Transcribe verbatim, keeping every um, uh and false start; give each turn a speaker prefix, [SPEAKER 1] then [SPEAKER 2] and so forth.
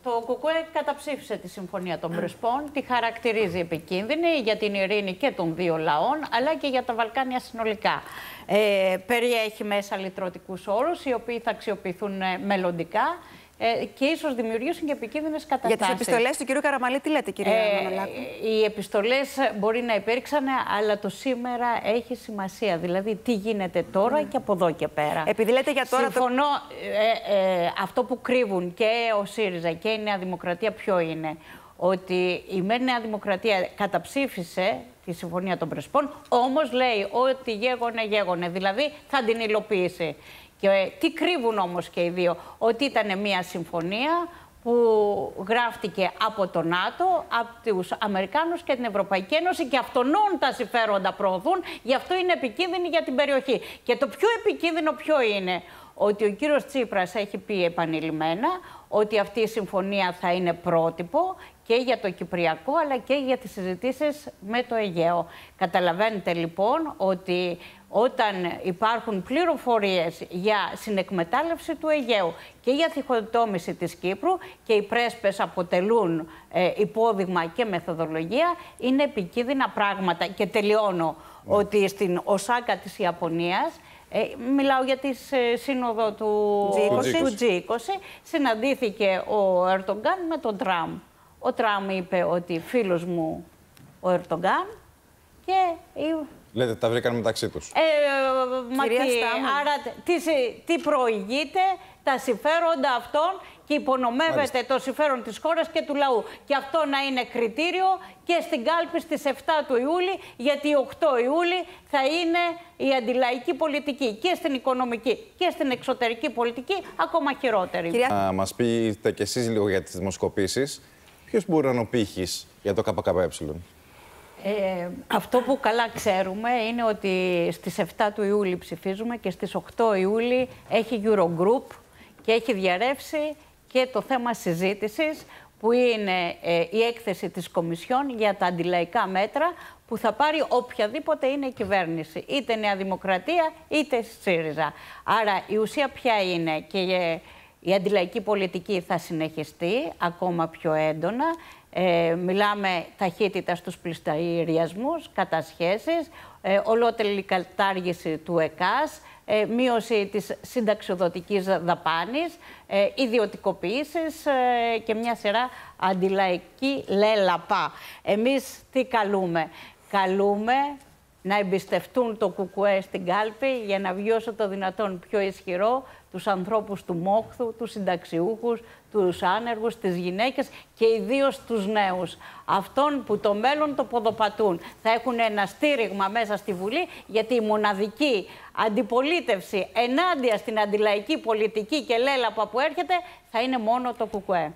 [SPEAKER 1] Το ΚΚΕ καταψήφισε τη Συμφωνία των Πρεσπών, τη χαρακτηρίζει επικίνδυνη για την ειρήνη και των δύο λαών, αλλά και για τα Βαλκάνια συνολικά. Ε, περιέχει μέσα λυτρωτικούς όρους, οι οποίοι θα αξιοποιηθούν μελλοντικά ε, και ίσως δημιουργήσουν και επικίνδυνες καταστάσεις.
[SPEAKER 2] Για τις επιστολές του κ. Καραμαλή, τι λέτε, κυρία ε, Μανολάκου?
[SPEAKER 1] Οι επιστολές μπορεί να υπήρξαν, αλλά το σήμερα έχει σημασία. Δηλαδή, τι γίνεται τώρα mm. και από εδώ και πέρα.
[SPEAKER 2] Επειδή λέτε για τώρα.
[SPEAKER 1] Συμφωνώ, το... ε, ε, αυτό που κρύβουν και ο ΣΥΡΙΖΑ και η Νέα Δημοκρατία ποιο είναι? Ότι η Νέα Δημοκρατία καταψήφισε τη Συμφωνία των Πρεσπών, όμως λέει ότι γέγονε, γέγονε, δηλαδή θα την υλοποιήσει. Και ε, τι κρύβουν όμως και οι δύο? Ότι ήταν μια συμφωνία που γράφτηκε από το ΝΑΤΟ, από τους Αμερικάνους και την Ευρωπαϊκή Ένωση και αυτονών τα συμφέροντα προωθούν, γι' αυτό είναι επικίνδυνη για την περιοχή. Και το πιο επικίνδυνο ποιο είναι? Ότι ο κύριος Τσίπρας έχει πει επανειλημμένα ότι αυτή η συμφωνία θα είναι πρότυπο και για το Κυπριακό αλλά και για τις συζητήσεις με το Αιγαίο. Καταλαβαίνετε λοιπόν ότι όταν υπάρχουν πληροφορίες για συνεκμετάλλευση του Αιγαίου και για διχοτόμηση της Κύπρου και οι πρέσπες αποτελούν ε, υπόδειγμα και μεθοδολογία, είναι επικίνδυνα πράγματα. Και τελειώνω mm. ότι στην Οσάκα της Ιαπωνίας, Ε, μιλάω για τη ε, σύνοδο του τζι είκοσι, συναντήθηκε ο Ερντογκάν με τον Τραμπ. Ο Τραμπ είπε ότι φίλος μου ο Ερντογκάν και...
[SPEAKER 3] Λέτε, τα βρήκαν μεταξύ τους.
[SPEAKER 1] Ε, μα τι, άρα τι, τι προηγείται? Τα συμφέροντα αυτών και υπονομεύεται Μάλιστα. το συμφέρον της χώρας και του λαού. Και αυτό να είναι κριτήριο και στην κάλπη στις εφτά του Ιούλη, γιατί οκτώ Ιούλη θα είναι η αντιλαϊκή πολιτική και στην οικονομική και στην εξωτερική πολιτική ακόμα χειρότερη.
[SPEAKER 3] Κυρία... Να μας πείτε κι εσείς λίγο για τις δημοσκοπήσεις. Ποιος μπορεί να είναι ο πύχης για το ΚΚΕ?
[SPEAKER 1] Ε, αυτό που καλά ξέρουμε είναι ότι στις εφτά του Ιούλη ψηφίζουμε και στις οκτώ Ιούλη έχει Eurogroup και έχει διαρρεύσει και το θέμα συζήτησης που είναι ε, η έκθεση της Κομισιόν για τα αντιλαϊκά μέτρα που θα πάρει οποιαδήποτε είναι η κυβέρνηση, είτε Νέα Δημοκρατία είτε ΣΥΡΙΖΑ. Άρα η ουσία ποια είναι? Και ε, η αντιλαϊκή πολιτική θα συνεχιστεί ακόμα πιο έντονα. Ε, μιλάμε ταχύτητα στους πληστηριασμούς, κατασχέσεις, ε, ολότερη κατάργηση του ΕΚΑΣ, ε, μείωση της συνταξιοδοτικής δαπάνης, ε, ιδιωτικοποιήσεις ε, και μια σειρά αντιλαϊκή λέλαπα. Εμείς τι καλούμε? Καλούμε να εμπιστευτούν το ΚΚΕ στην κάλπη για να βγει όσο το δυνατόν πιο ισχυρό τους ανθρώπους του μόχθου, τους συνταξιούχους, τους άνεργους, τις γυναίκες και ιδίως τους νέους. Αυτών που το μέλλον το ποδοπατούν. Θα έχουν ένα στήριγμα μέσα στη Βουλή, γιατί η μοναδική αντιπολίτευση ενάντια στην αντιλαϊκή πολιτική και λέλαπα που έρχεται θα είναι μόνο το ΚΚΕ.